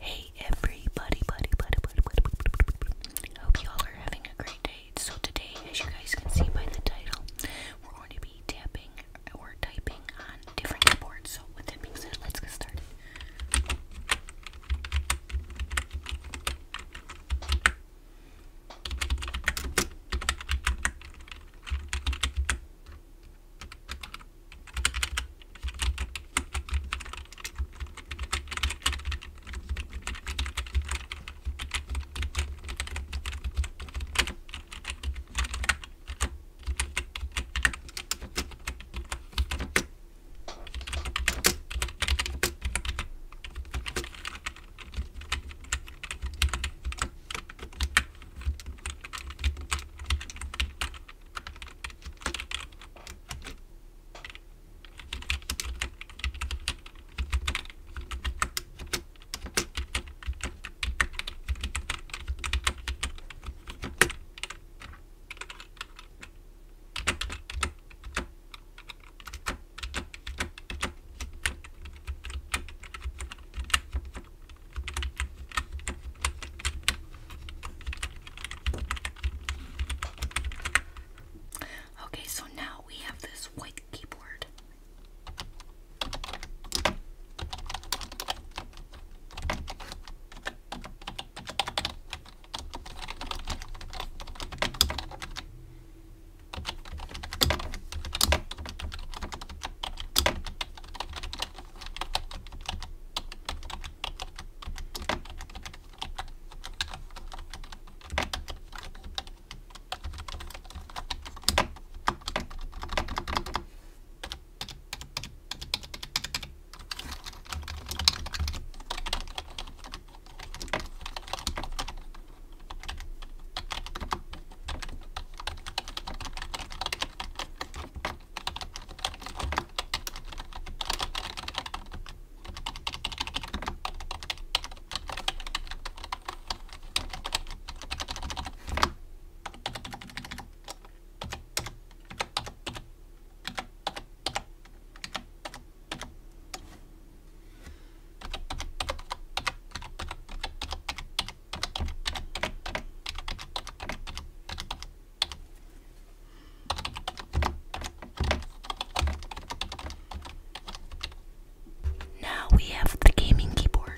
Hey everybody, hope y'all are having a great day. So today, as you guys can see by the title, we're going to be tapping or typing on different keyboards. So with that being said, let's get started. Okay, so now we have this white keyboard. Now we have the gaming keyboard.